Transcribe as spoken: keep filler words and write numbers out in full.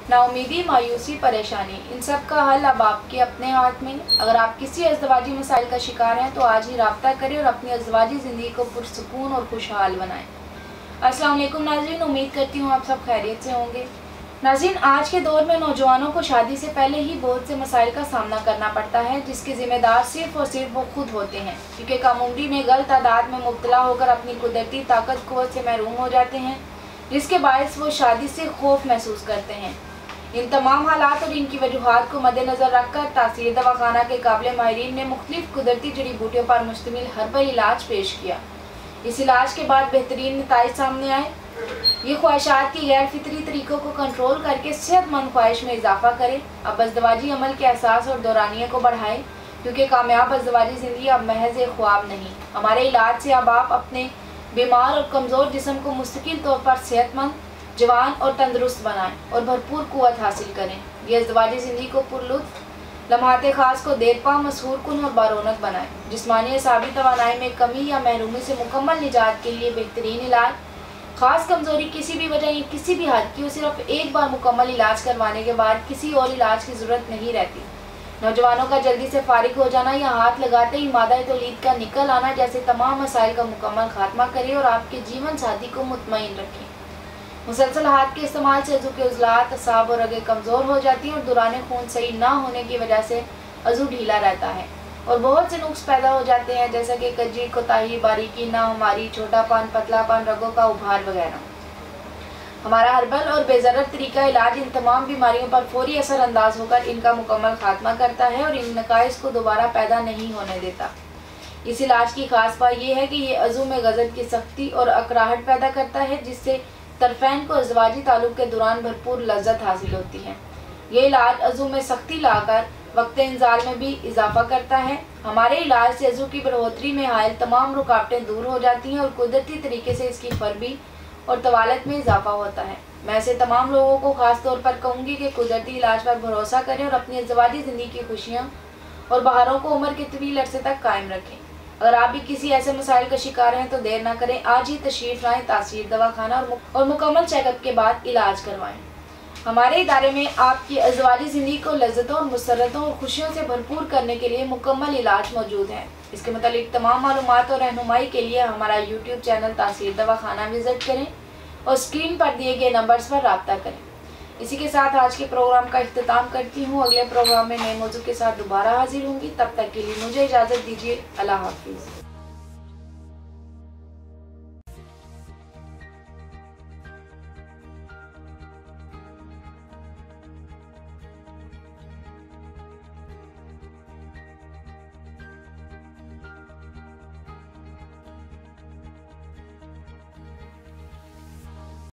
नाउमीदी, मायूसी, परेशानी, इन सब का हल अब आपके अपने हाथ में है। अगर आप किसी अज़दवाजी मसाइल का शिकार हैं तो आज ही राब्ता करें और अपनी अज़दवाजी ज़िंदगी को पुरसुकून और खुशहाल बनाएं। अस्सलाम वालेकुम नाज़रीन, उम्मीद करती हूँ आप सब खैरियत से होंगे। नाज़रीन, आज के दौर में नौजवानों को शादी से पहले ही बहुत से मसाइल का सामना करना पड़ता है, जिसके ज़िम्मेदार सिर्फ और सिर्फ वो खुद होते हैं, क्योंकि कम उम्री में गलत आदात में मुब्तला होकर अपनी कुदरती ताकत क़ुव्वत से महरूम हो जाते हैं, जिसके बायस वो शादी से खौफ महसूस करते हैं। इन तमाम हालात और इनकी वजूहात को मद्देनज़र रखकर तासीर दवाखाना के काबिल माहिरीन ने मुख्तलिफ कुदरती जड़ी बूटियों पर मुश्तमिल हर्बल इलाज पेश किया। इस इलाज के बाद बेहतरीन नताइज सामने आए। ये ख्वाहिशात की गैर फितरी तरीक़ों को कंट्रोल करके सेहतमंद ख्वाहिश में इजाफा करे, अब अज़दवाजी अमल के एहसास और दौरानिए को बढ़ाए, क्योंकि कामयाब अज़दवाजी ज़िंदगी अब महज एक ख्वाब नहीं। हमारे इलाज से अब आप अपने बीमार और कमज़ोर जिस्म को मुस्तकिल तौर पर सेहतमंद, जवान और तंदुरुस्त बनाएं और भरपूर कुव्वत हासिल करें। ये अज़दवाजी ज़िंदगी को पुरलुत्फ़ लम्हाते ख़ास को देरपा, मसहूर कुन और बारौनक बनाएं। जिस्मानी असाबी तवानाई में कमी या महरूमी से मुकम्मल निजात के लिए बेहतरीन इलाज। ख़ास कमज़ोरी किसी भी वजह या किसी भी हद की, सिर्फ एक बार मुकम्मल इलाज करवाने के बाद किसी और इलाज की ज़रूरत नहीं रहती। नौजवानों का जल्दी से फारिग हो जाना या हाथ लगाते ही मादा तौलीद का निकल आना जैसे तमाम मसाइल का मुकम्मल खात्मा करे और आपके जीवन साथी को मुतमईन रखें। मुसलसल हाथ के इस्तेमाल से अज़ू के उज़लात, असाब और रगें कमज़ोर हो जाती हैं और दौरान खून सही ना होने की वजह से अज़ू ढीला रहता है और बहुत से नुक्स पैदा हो जाते हैं, जैसा कि कजी, कोताही, बारीकी, नाहमारी, छोटापन, पतलापन, रगों का उभार वगैरह। हमारा हर्बल और बेज़रर तरीका इलाज इन तमाम बीमारियों पर फौरी असर अंदाज होकर इनका मुकम्मल खात्मा करता है और इन नकाइस को दोबारा पैदा नहीं होने देता। इस इलाज की खास बात यह है कि ये अज़ू में गज़ब की सख्ती और अकराहट पैदा करता है, जिससे तरफ़ैन को अज़दवाजी ताल्लुक़ के दौरान भरपूर लज्जत हासिल होती है। ये इलाज अज़ू में सख्ती लाकर वक्त इंज़ाल में भी इजाफ़ा करता है। हमारे इलाज से अज़ू की बढ़ोतरी में हायल तमाम रुकावटें दूर हो जाती हैं और कुदरती तरीके से इसकी फरबी और तवालत में इजाफ़ा होता है। मैं ऐसे तमाम लोगों को ख़ास तौर पर कहूँगी कि कुदरती इलाज पर भरोसा करें और अपनी अज़दवाजी ज़िंदगी की खुशियाँ और बहारों को उम्र के तवील अरसे तक कायम रखें। अगर आप भी किसी ऐसे मसाइल का शिकार हैं तो देर ना करें, आज ही तशरीफ़ लाएँ तासीर दवाखाना और, मुक, और मुकम्मल चेकअप के बाद इलाज करवाएं। हमारे इदारे में आपकी अज़दवाजी ज़िंदगी को लज्जतों और मुसर्रतों और खुशियों से भरपूर करने के लिए मुकम्मल इलाज मौजूद है। इसके मतलब तमाम मालूमात और रहनुमाई के लिए हमारा यूट्यूब चैनल तासीर दवाखाना विज़िट करें और स्क्रीन पर दिए गए नंबर्स पर रब्ता करें। इसी के साथ आज के प्रोग्राम का इख्तिताम करती हूँ। अगले प्रोग्राम में नए मौजू के साथ दोबारा हाजिर होंगी। तब तक के लिए मुझे इजाज़त दीजिए। अल्लाह हाफिज़।